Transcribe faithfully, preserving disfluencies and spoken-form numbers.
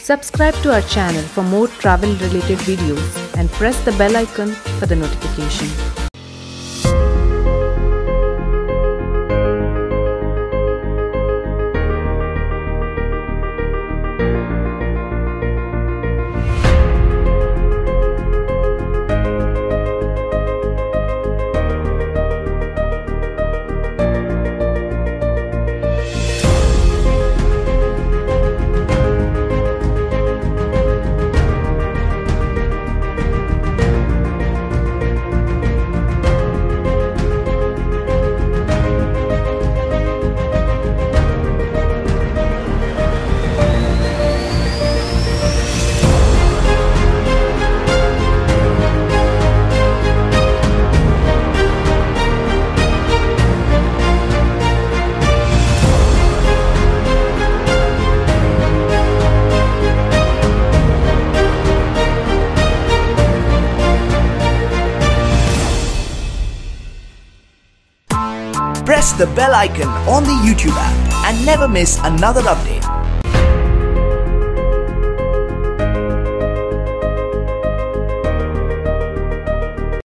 Subscribe to our channel for more travel related videos and press the bell icon for the notification. Press the bell icon on the YouTube app and never miss another update.